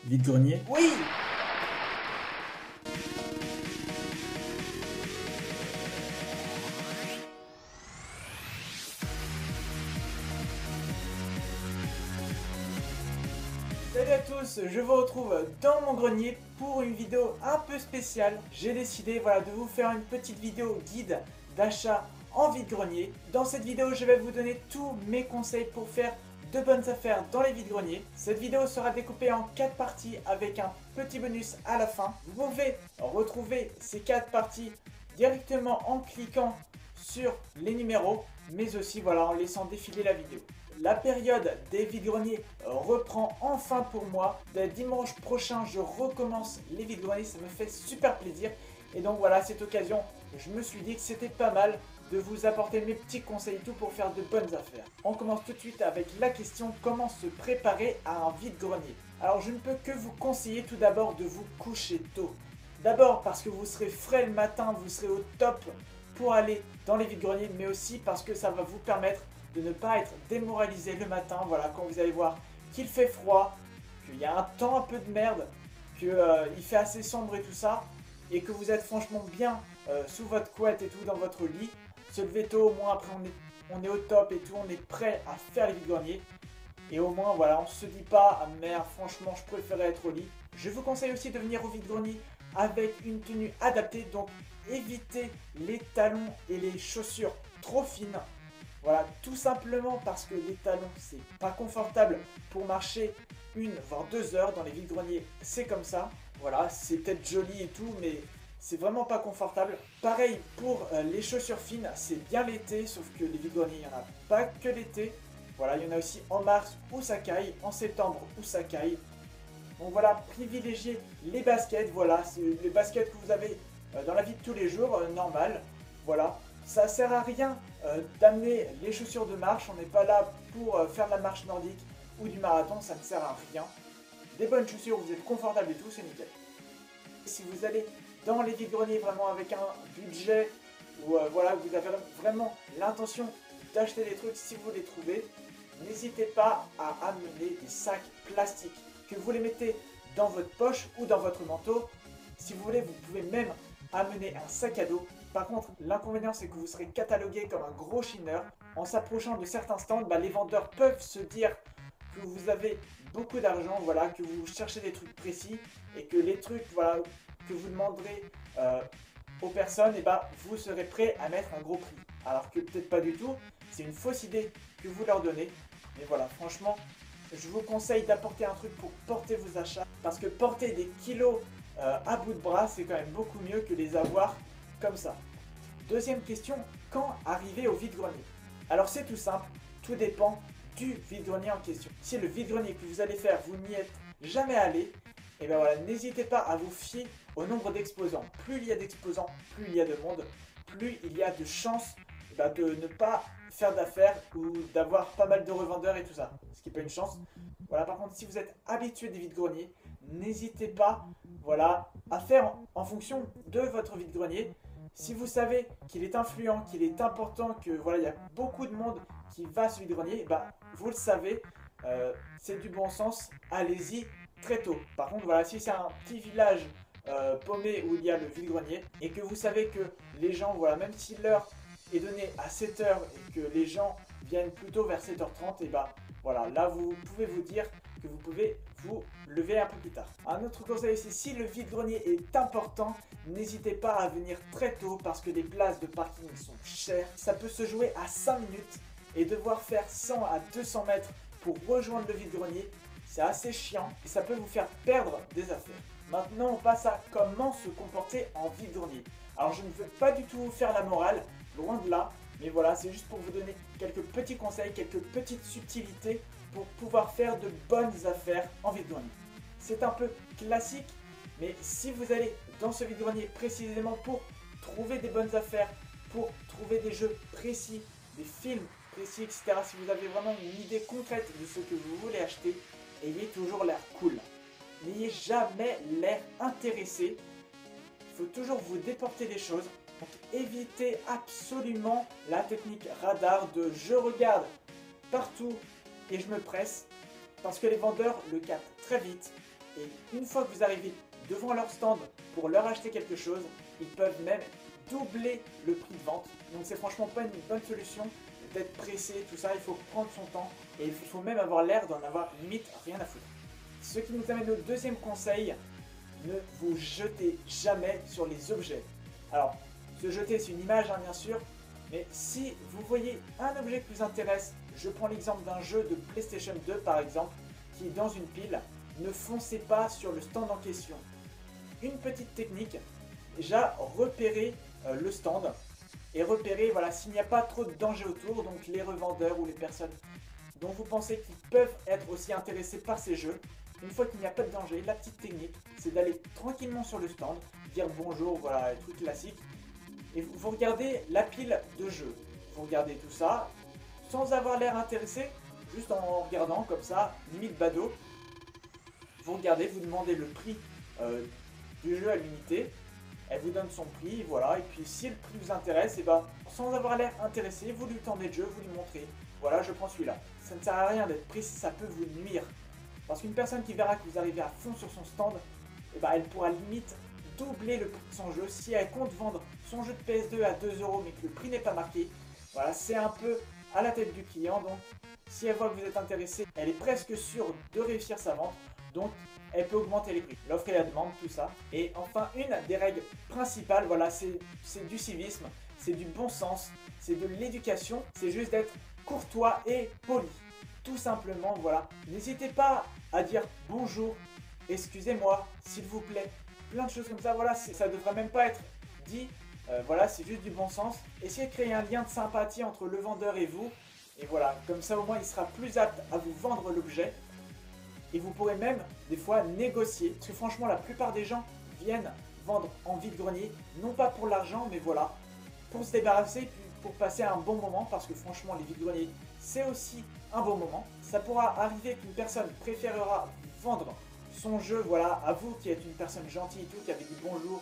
Vide-grenier? Oui! Salut à tous, je vous retrouve dans mon grenier pour une vidéo un peu spéciale. J'ai décidé de vous faire une petite vidéo guide d'achat en vide-grenier. Dans cette vidéo, je vais vous donner tous mes conseils pour faire de bonnes affaires dans les vide-greniers. Cette vidéo sera découpée en 4 parties avec un petit bonus à la fin. Vous pouvez retrouver ces 4 parties directement en cliquant sur les numéros, mais aussi en laissant défiler la vidéo. La période des vide-greniers reprend enfin pour moi. Dès dimanche prochain, je recommence les vide-greniers, ça me fait super plaisir. Et donc voilà, à cette occasion, je me suis dit que c'était pas mal de vous apporter mes petits conseils tout pour faire de bonnes affaires. On commence tout de suite avec la question comment se préparer à un vide-grenier. Alors je ne peux que vous conseiller tout d'abord de vous coucher tôt. D'abord parce que vous serez frais le matin, vous serez au top pour aller dans les vide-greniers, mais aussi parce que ça va vous permettre de ne pas être démoralisé le matin, quand vous allez voir qu'il fait froid, qu'il y a un temps un peu de merde, qu'il fait assez sombre et tout ça, et que vous êtes franchement bien sous votre couette et tout dans votre lit. Se lever tôt, au moins après on est au top et tout, on est prêt à faire les vide-greniers. Et au moins on se dit pas ah merde franchement je préférais être au lit. Je vous conseille aussi de venir au vide-grenier avec une tenue adaptée, donc évitez les talons et les chaussures trop fines. Voilà, tout simplement parce que les talons, c'est pas confortable pour marcher 1 voire 2 heures dans les vide-greniers, c'est comme ça. Voilà, c'est peut-être joli et tout, mais c'est vraiment pas confortable. Pareil pour les chaussures fines, c'est bien l'été, sauf que les vide-greniers, il n'y en a pas que l'été. Voilà, il y en a aussi en mars où ça caille, en septembre où ça caille. Donc voilà, privilégiez les baskets, voilà, c'est les baskets que vous avez dans la vie de tous les jours, normal. Voilà, ça sert à rien d'amener les chaussures de marche, on n'est pas là pour faire de la marche nordique ou du marathon, ça ne sert à rien. Des bonnes chaussures, vous êtes confortable et tout, c'est nickel. Si vous allez dans les vide-greniers vraiment avec un budget ou vous avez vraiment l'intention d'acheter des trucs si vous les trouvez, n'hésitez pas à amener des sacs plastiques, que vous les mettez dans votre poche ou dans votre manteau. Si vous voulez, vous pouvez même amener un sac à dos. Par contre, l'inconvénient, c'est que vous serez catalogué comme un gros chineur. En s'approchant de certains stands, les vendeurs peuvent se dire que vous avez beaucoup d'argent, que vous cherchez des trucs précis et que les trucs que vous demanderez aux personnes, vous serez prêt à mettre un gros prix. Alors que peut-être pas du tout, c'est une fausse idée que vous leur donnez. Mais voilà, franchement, je vous conseille d'apporter un truc pour porter vos achats. Parce que porter des kilos à bout de bras, c'est quand même beaucoup mieux que les avoir comme ça. Deuxième question, quand arriver au vide-grenier? Alors c'est tout simple, tout dépend du vide-grenier en question. Si le vide-grenier que vous allez faire, vous n'y êtes jamais allé, et bien voilà, n'hésitez pas à vous fier au nombre d'exposants. Plus il y a d'exposants, plus il y a de monde, plus il y a de chances de ne pas faire d'affaires ou d'avoir pas mal de revendeurs et tout ça. Ce qui n'est pas une chance. Voilà, par contre, si vous êtes habitué des vide-greniers, n'hésitez pas à faire en fonction de votre vide-grenier. Si vous savez qu'il est influent, qu'il est important, que il y a beaucoup de monde qui va à ce vide-grenier, vous le savez, c'est du bon sens, allez-y très tôt. Par contre, si c'est un petit village paumé où il y a le vide-grenier et que vous savez que les gens, même si l'heure est donnée à 7h et que les gens viennent plutôt vers 7h30, là vous pouvez vous dire que vous pouvez vous lever un peu plus tard. Un autre conseil aussi, si le vide-grenier est important, n'hésitez pas à venir très tôt parce que les places de parking sont chères. Ça peut se jouer à 5 minutes et devoir faire 100 à 200 mètres pour rejoindre le vide-grenier, c'est assez chiant et ça peut vous faire perdre des affaires. Maintenant, on passe à comment se comporter en vide-grenier. Alors, je ne veux pas du tout vous faire la morale, loin de là, mais c'est juste pour vous donner quelques petits conseils, quelques petites subtilités pour pouvoir faire de bonnes affaires en vide-grenier. C'est un peu classique, mais si vous allez dans ce vide-grenier précisément pour trouver des bonnes affaires, pour trouver des jeux précis, des films précis, etc., si vous avez vraiment une idée concrète de ce que vous voulez acheter, ayez toujours l'air cool. N'ayez jamais l'air intéressé. Il faut toujours vous déporter des choses. Donc évitez absolument la technique radar de je regarde partout et je me presse, parce que les vendeurs le captent très vite Et une fois que vous arrivez devant leur stand pour leur acheter quelque chose, ils peuvent même doubler le prix de vente. Donc c'est franchement pas une bonne solution d'être pressé, tout ça, il faut prendre son temps et il faut même avoir l'air d'en avoir limite rien à foutre. Ce qui nous amène au deuxième conseil, ne vous jetez jamais sur les objets. Alors, se jeter c'est une image bien sûr, mais si vous voyez un objet qui vous intéresse, je prends l'exemple d'un jeu de PlayStation 2 par exemple, qui est dans une pile, ne foncez pas sur le stand en question. Une petite technique, déjà repérez le stand et repérez voilà, s'il n'y a pas trop de danger autour, donc les revendeurs ou les personnes dont vous pensez qu'ils peuvent être aussi intéressés par ces jeux. Une fois qu'il n'y a pas de danger, la petite technique, c'est d'aller tranquillement sur le stand, dire bonjour, voilà, les trucs classiques, et vous regardez la pile de jeux. Vous regardez tout ça, sans avoir l'air intéressé, juste en regardant comme ça, limite badaud. Vous regardez, vous demandez le prix du jeu à l'unité, elle vous donne son prix, voilà, et puis si le prix vous intéresse, et ben, sans avoir l'air intéressé, vous lui tendez le jeu, vous lui montrez, voilà, je prends celui-là. Ça ne sert à rien d'être précis, ça peut vous nuire. Parce qu'une personne qui verra que vous arrivez à fond sur son stand, et ben, elle pourra limite doubler le prix de son jeu. Si elle compte vendre son jeu de PS2 à 2 € mais que le prix n'est pas marqué, voilà, c'est un peu à la tête du client. Donc si elle voit que vous êtes intéressé, elle est presque sûre de réussir sa vente. Donc elle peut augmenter les prix, l'offre et la demande, tout ça. Et enfin, une des règles principales, voilà, c'est du civisme, c'est du bon sens, c'est de l'éducation, c'est juste d'être courtois et poli. Tout simplement, voilà. N'hésitez pas à dire bonjour, excusez-moi, s'il vous plaît. Plein de choses comme ça, voilà, ça devrait même pas être dit. Voilà, c'est juste du bon sens. Essayez de créer un lien de sympathie entre le vendeur et vous. Et voilà, comme ça au moins il sera plus apte à vous vendre l'objet. Et vous pourrez même des fois négocier. Parce que franchement la plupart des gens viennent vendre en vide-grenier. Non pas pour l'argent mais voilà. Pour se débarrasser puis pour passer un bon moment. Parce que franchement les vide-greniers c'est aussi un bon moment. Ça pourra arriver qu'une personne préférera vendre son jeu voilà, à vous qui êtes une personne gentille et tout. Qui avait dit bonjour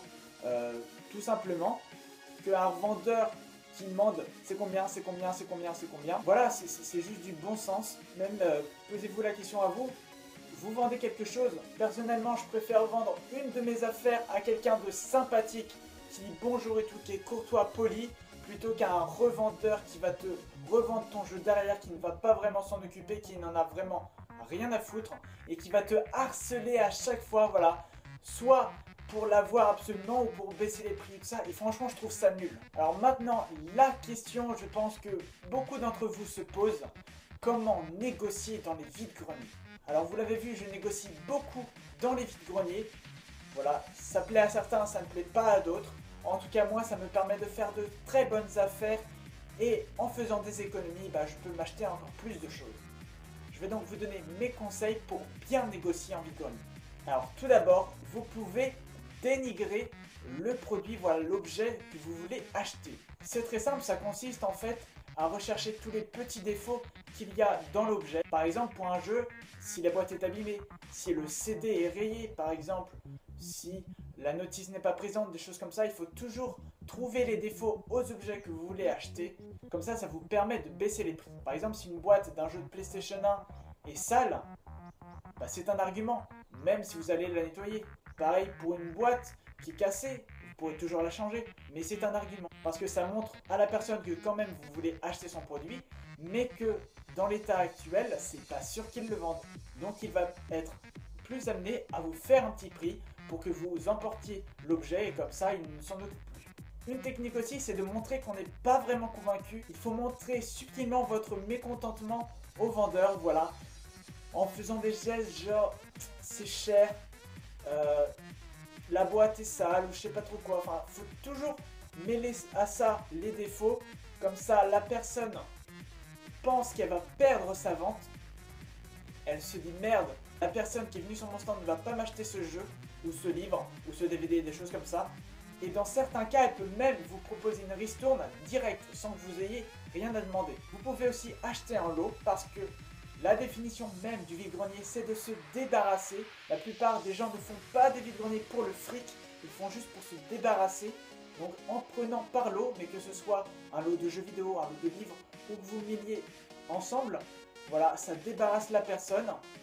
tout simplement. Qu'un vendeur qui demande c'est combien, c'est combien, c'est combien, c'est combien. Voilà, c'est juste du bon sens. Même posez-vous la question à vous. Vous vendez quelque chose. Personnellement, je préfère vendre une de mes affaires à quelqu'un de sympathique, qui dit bonjour et tout, qui est courtois, poli, plutôt qu'à un revendeur qui va te revendre ton jeu derrière, qui ne va pas vraiment s'en occuper, qui n'en a vraiment rien à foutre, et qui va te harceler à chaque fois, voilà. Soit pour l'avoir absolument ou pour baisser les prix, tout ça. Et franchement, je trouve ça nul. Alors maintenant, la question, je pense que beaucoup d'entre vous se posent, comment négocier dans les vides-greniers? Alors vous l'avez vu, je négocie beaucoup dans les vides-greniers. Voilà, ça plaît à certains, ça ne plaît pas à d'autres. En tout cas, moi, ça me permet de faire de très bonnes affaires. Et en faisant des économies, je peux m'acheter encore plus de choses. Je vais donc vous donner mes conseils pour bien négocier en vide-grenier. Alors tout d'abord, vous pouvez dénigrer le produit, voilà l'objet que vous voulez acheter. C'est très simple, ça consiste en fait à rechercher tous les petits défauts qu'il y a dans l'objet. Par exemple, pour un jeu, si la boîte est abîmée, si le CD est rayé, par exemple, si la notice n'est pas présente, des choses comme ça, il faut toujours trouver les défauts aux objets que vous voulez acheter. Comme ça, ça vous permet de baisser les prix. Par exemple, si une boîte d'un jeu de PlayStation 1 est sale, c'est un argument, même si vous allez la nettoyer. Pareil pour une boîte qui est cassée, vous pourrez toujours la changer, mais c'est un argument. Parce que ça montre à la personne que quand même vous voulez acheter son produit, mais que dans l'état actuel, c'est pas sûr qu'il le vende. Donc il va être plus amené à vous faire un petit prix pour que vous emportiez l'objet et comme ça il ne s'en occupe plus. Une technique aussi, c'est de montrer qu'on n'est pas vraiment convaincu. Il faut montrer subtilement votre mécontentement au vendeur, voilà. En faisant des gestes genre c'est cher, la boîte est sale ou je sais pas trop quoi. Enfin, faut toujours mêler à ça les défauts. Comme ça, la personne pense qu'elle va perdre sa vente. Elle se dit merde, la personne qui est venue sur mon stand ne va pas m'acheter ce jeu ou ce livre ou ce DVD, des choses comme ça. Et dans certains cas, elle peut même vous proposer une ristourne directe sans que vous ayez rien à demander. Vous pouvez aussi acheter un lot parce que la définition même du vide-grenier, c'est de se débarrasser. La plupart des gens ne font pas des vide-greniers pour le fric, ils font juste pour se débarrasser. Donc en prenant par lot, mais que ce soit un lot de jeux vidéo, un lot de livres, ou que vous milliez ensemble, voilà, ça débarrasse la personne.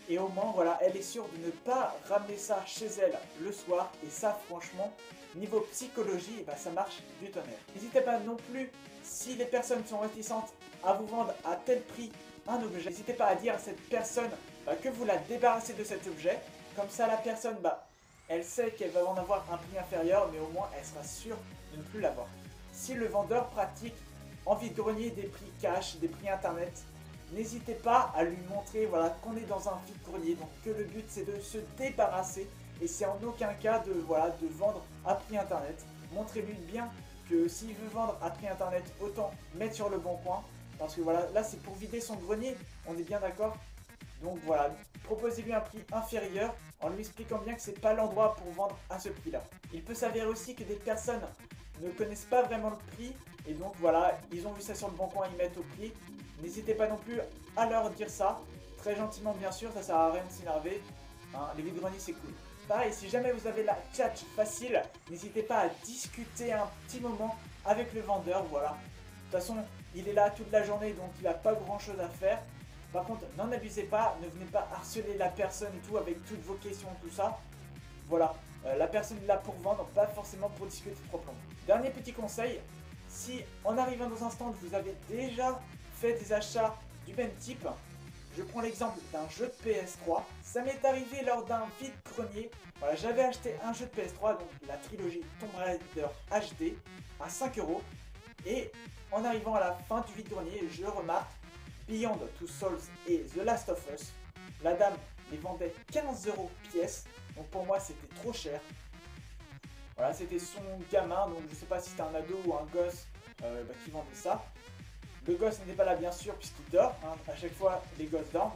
Et au moins, voilà, elle est sûre de ne pas ramener ça chez elle le soir. Et ça, franchement, niveau psychologie, bah, ça marche du tonnerre. N'hésitez pas non plus, si les personnes sont réticentes à vous vendre à tel prix un objet, n'hésitez pas à dire à cette personne que vous la débarrassez de cet objet. Comme ça, la personne, elle sait qu'elle va en avoir un prix inférieur, mais au moins, elle sera sûre de ne plus l'avoir. Si le vendeur pratique en vide-grenier des prix cash, des prix internet, n'hésitez pas à lui montrer voilà, qu'on est dans un vide-grenier, donc que le but c'est de se débarrasser et c'est en aucun cas de, voilà, de vendre à prix internet. Montrez-lui bien que s'il veut vendre à prix internet, autant mettre sur le bon coin, parce que voilà, là c'est pour vider son grenier, on est bien d'accord. Donc voilà, proposez-lui un prix inférieur en lui expliquant bien que c'est pas l'endroit pour vendre à ce prix-là. Il peut s'avérer aussi que des personnes ne connaissent pas vraiment le prix et donc voilà, ils ont vu ça sur le bon coin, ils mettent au prix. N'hésitez pas non plus à leur dire ça, très gentiment bien sûr, ça sert à rien de s'énerver, hein, les vide-greniers c'est cool. Pareil, si jamais vous avez la tchatch facile, n'hésitez pas à discuter un petit moment avec le vendeur, voilà. De toute façon, il est là toute la journée donc il n'a pas grand chose à faire. Par contre, n'en abusez pas, ne venez pas harceler la personne et tout avec toutes vos questions, tout ça. Voilà, la personne est là pour vendre, pas forcément pour discuter proprement. Dernier petit conseil, si en arrivant dans un stand, vous avez déjà fait des achats du même type, je prends l'exemple d'un jeu de PS3, ça m'est arrivé lors d'un vide-grenier. Voilà, j'avais acheté un jeu de PS3, donc la trilogie Tomb Raider HD, à 5 €. Et en arrivant à la fin du vide-grenier, je remarque Beyond Two Souls et The Last of Us. La dame les vendait 15 € pièce, donc pour moi c'était trop cher. Voilà, c'était son gamin, donc je sais pas si c'était un ado ou un gosse qui vendait ça. Le gosse n'était pas là bien sûr puisqu'il dort, hein. À chaque fois les gosses dorment.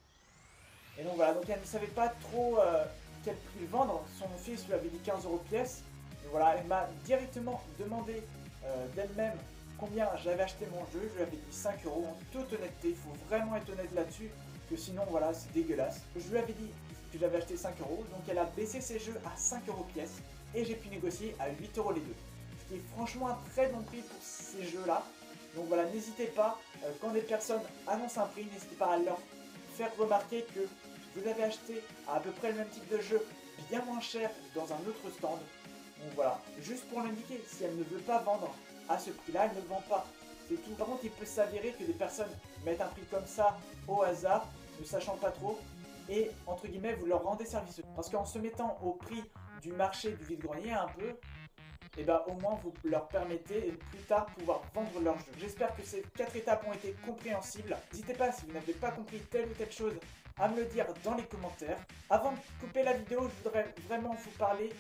Et donc voilà, donc elle ne savait pas trop quel prix vendre, son fils lui avait dit 15 € pièce. Et voilà, elle m'a directement demandé d'elle-même combien j'avais acheté mon jeu, je lui avais dit 5 € en toute honnêteté, il faut vraiment être honnête là-dessus, que sinon voilà c'est dégueulasse. Je lui avais dit que j'avais acheté 5 €, donc elle a baissé ses jeux à 5 € pièce et j'ai pu négocier à 8 € les deux. Ce qui est franchement un très bon prix pour ces jeux-là. Donc voilà, n'hésitez pas, quand des personnes annoncent un prix, n'hésitez pas à leur faire remarquer que vous avez acheté à peu près le même type de jeu, bien moins cher dans un autre stand. Donc voilà, juste pour l'indiquer, si elle ne veut pas vendre à ce prix-là, elle ne vend pas. C'est tout. Par contre, il peut s'avérer que des personnes mettent un prix comme ça au hasard, ne sachant pas trop, et entre guillemets, vous leur rendez service. Parce qu'en se mettant au prix du marché du vide-grenier un peu, et au moins vous leur permettez plus tard pouvoir vendre leur jeu. J'espère que ces 4 étapes ont été compréhensibles. N'hésitez pas si vous n'avez pas compris telle ou telle chose à me le dire dans les commentaires. Avant de couper la vidéo, je voudrais vraiment vous parler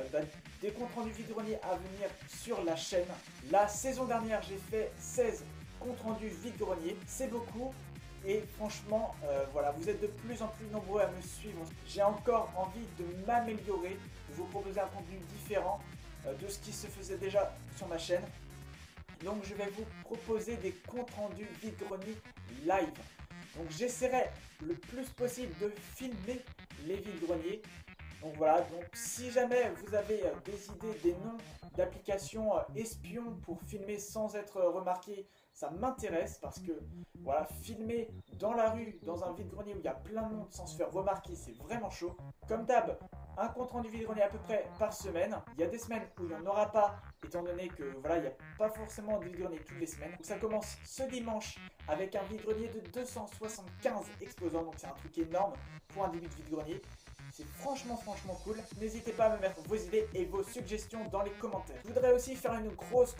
des comptes rendus vide-grenier à venir sur la chaîne. La saison dernière, j'ai fait 16 comptes rendus vide-grenier. C'est beaucoup. Et franchement, voilà, vous êtes de plus en plus nombreux à me suivre. J'ai encore envie de m'améliorer, de vous proposer un contenu différent de ce qui se faisait déjà sur ma chaîne. Donc je vais vous proposer des comptes rendus vide-grenier live. Donc j'essaierai le plus possible de filmer les vide-greniers. Donc voilà, donc si jamais vous avez des idées, des noms d'applications espions pour filmer sans être remarqué, ça m'intéresse parce que voilà, filmer dans la rue, dans un vide-grenier où il y a plein de monde sans se faire remarquer, c'est vraiment chaud. Comme d'hab, un compte rendu vide-grenier à peu près par semaine. Il y a des semaines où il n'y en aura pas, étant donné que voilà, il n'y a pas forcément de vide-grenier toutes les semaines. Donc ça commence ce dimanche avec un vide-grenier de 275 exposants, donc c'est un truc énorme pour un début de vide-grenier. C'est franchement cool. N'hésitez pas à me mettre vos idées et vos suggestions dans les commentaires. Je voudrais aussi faire une grosse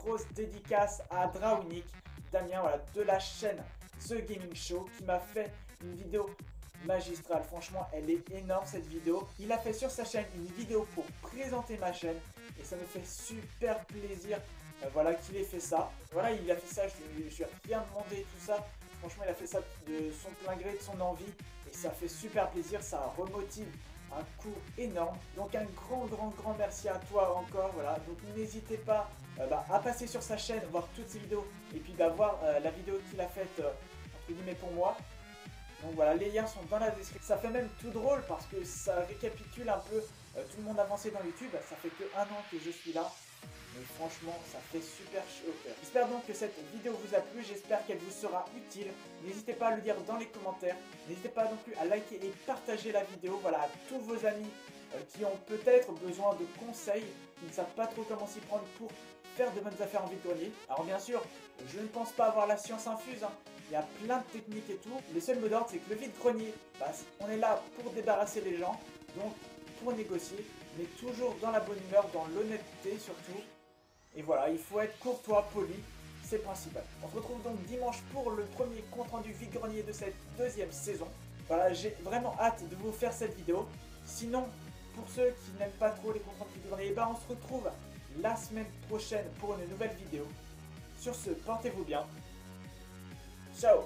dédicace à Drawinic, Damien, voilà, de la chaîne The Gaming Show, qui m'a fait une vidéo magistrale. Franchement, elle est énorme cette vidéo. Il a fait sur sa chaîne une vidéo pour présenter ma chaîne et ça me fait super plaisir voilà, qu'il ait fait ça. Voilà, il a fait ça, je lui ai rien demandé, tout ça. Franchement, il a fait ça de son plein gré, de son envie. Et ça fait super plaisir, ça remotive un coup énorme. Donc un grand merci à toi encore. Voilà, donc n'hésitez pas à passer sur sa chaîne, voir toutes ses vidéos. Et puis voir la vidéo qu'il a faite, entre guillemets, pour moi. Donc voilà, les liens sont dans la description. Ça fait même tout drôle parce que ça récapitule un peu tout le monde avancé dans YouTube. Ça fait que 1 an que je suis là. mais franchement ça fait super chaud au cœur. J'espère donc que cette vidéo vous a plu, j'espère qu'elle vous sera utile. N'hésitez pas à le dire dans les commentaires, n'hésitez pas non plus à liker et partager la vidéo, voilà, à tous vos amis qui ont peut-être besoin de conseils, qui ne savent pas trop comment s'y prendre pour faire de bonnes affaires en vide-grenier. Alors bien sûr, je ne pense pas avoir la science infuse, hein. Il y a plein de techniques et tout. Le seul mot d'ordre, c'est que le vide-grenier, on est là pour débarrasser les gens, donc pour négocier, mais toujours dans la bonne humeur, dans l'honnêteté surtout. Et voilà, il faut être courtois, poli, c'est le principal. On se retrouve donc dimanche pour le premier compte-rendu vide-grenier de cette deuxième saison. Voilà, j'ai vraiment hâte de vous faire cette vidéo. Sinon, pour ceux qui n'aiment pas trop les comptes-rendus vide-grenier, on se retrouve la semaine prochaine pour une nouvelle vidéo. Sur ce, portez-vous bien. Ciao.